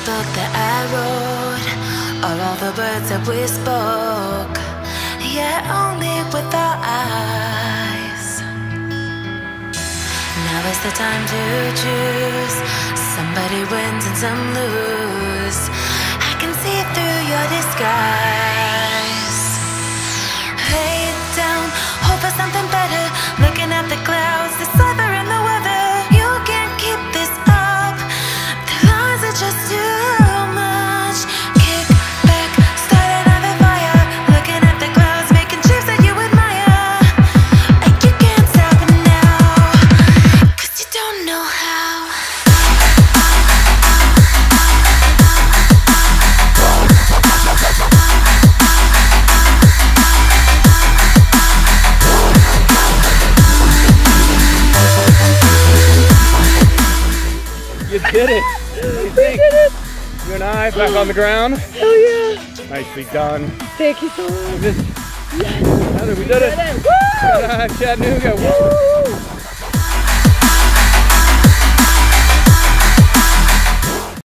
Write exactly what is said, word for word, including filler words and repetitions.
book that I wrote, or all the words that we spoke, yet only with our eyes. Now is the time to choose. Somebody wins and some lose. I can see through your disguise. Lay down, hope for something better. Looking at the clouds, deciphering the weather. You can't keep this up. The lies are just too much. Kick back, start another fire. Looking at the clouds, making shapes that you admire. And you can't stop it now, 'cause you don't know how. You did it! You think? Did it! You and I back on the ground. Hell yeah! Nicely done. Thank you so much. Just, Yes! we did it! We did it. Woo! Chattanooga! Woo!